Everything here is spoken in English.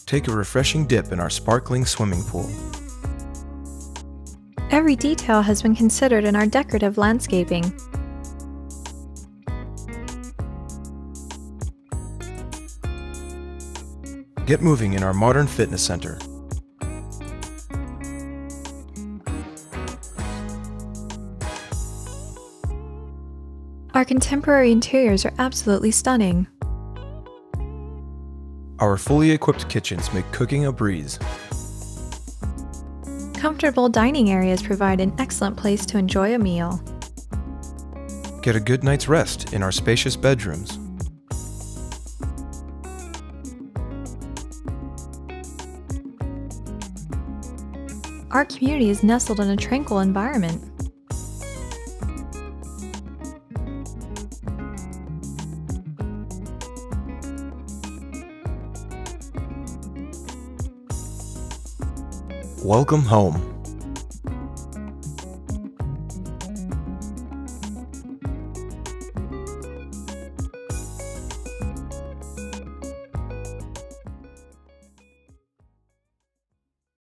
Take a refreshing dip in our sparkling swimming pool. Every detail has been considered in our decorative landscaping. Get moving in our modern fitness center. Our contemporary interiors are absolutely stunning. Our fully equipped kitchens make cooking a breeze. Comfortable dining areas provide an excellent place to enjoy a meal. Get a good night's rest in our spacious bedrooms. Our community is nestled in a tranquil environment. Welcome home.